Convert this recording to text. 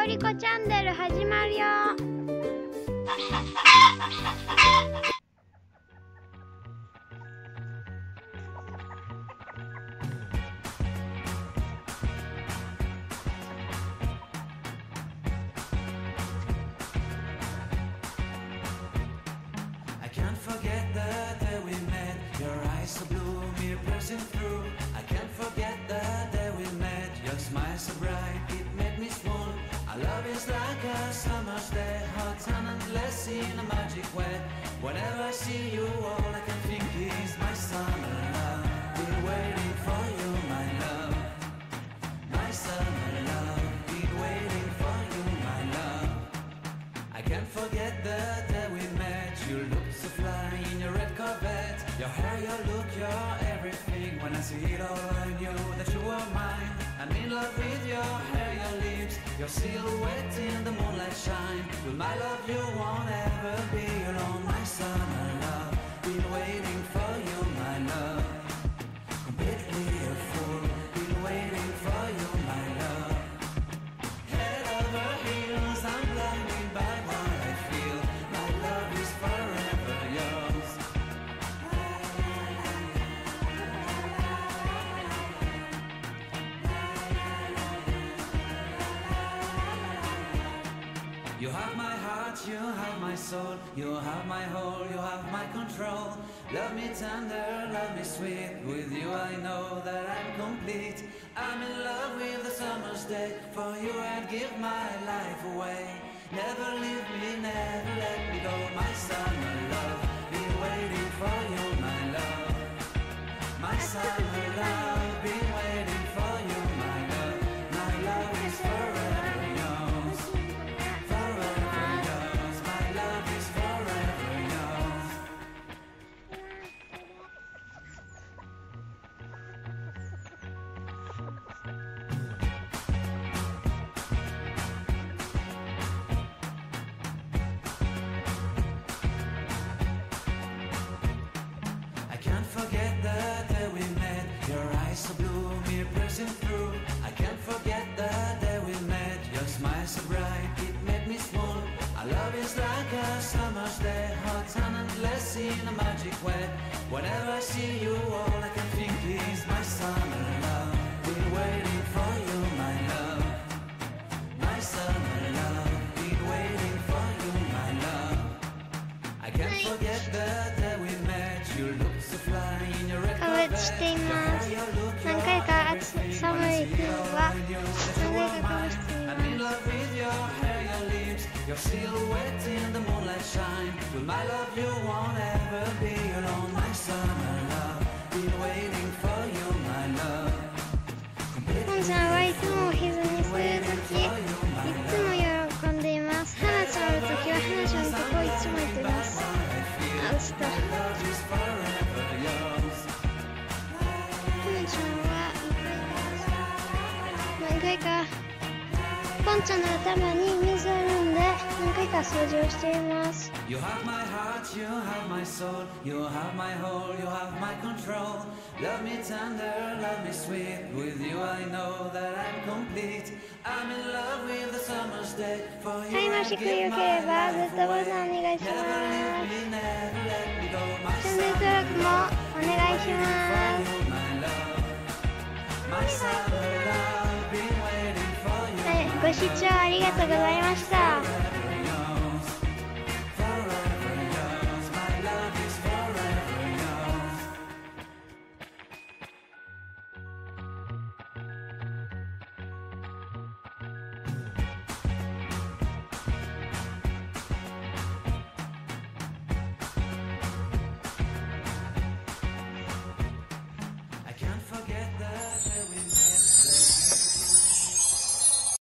リコチャンネル始まるよ。 Love is like a summer's day, hot and endless in a magic way. Whenever I see you, all I can think is my summer love. Been waiting for you, my love. My summer love. Been waiting for you, my love. I can't forget the day we met. You looked so fly in your red Corvette. Your hair, your look, your everything. When I see it all, I knew that you were mine. I'm in love with your hair, your lips, your silhouette in the moonlight shine. With my love you won't ever be alone, my summer love. Been waiting for you, my love. Completely a fool. Been waiting for you, my love. Head over heels, I'm blinded by what I feel. My love is forever yours. You have my heart, you have my soul, you have my whole, you have my control. Love me tender, love me sweet, with you I know that I'm complete. I'm in love with the summer's day, for you I'd give my life away. Never leave me, never let me go, my summer love. Been waiting for you, my love. My summer love, been waiting for you, my love. My love is forever yours. Forget the day we met. Your eyes so blue, me piercing through. I can't forget the day we met. Your smile so bright, it made me swoon. Our love is like a summer's day, hot and endless in a magic way. Whenever I see you, all I can think is my summer love. Been waiting for you, my love. My summer love. Been waiting for you, my love. I can't forget the day we met. You look so fly in your red Corvette. しています。何回か寒い日は何回かかぶしています。 I'm in love with your hair, your lips, your silhouette in the moonlight shine. With my love you won't ever be alone, my summer love. Been waiting for you, my love. ポンちゃんはいつもおひずにするとき、いつも喜んでいます。花ちゃんのときは花ちゃんのとこいつも行ってます。あ、落ちた。何回かポンちゃんの頭に水を飲んで何回か掃除をしています。 You have my heart, you have my soul, you have my whole, you have my control. Love me tender, love me sweet, with you I know that I'm complete. I'm in love with the summer's day, for you I give my life away. Never leave me, never let me go, my summer love. Been waiting for you, my love. My summer love, been waiting for you. ご視聴ありがとうございました。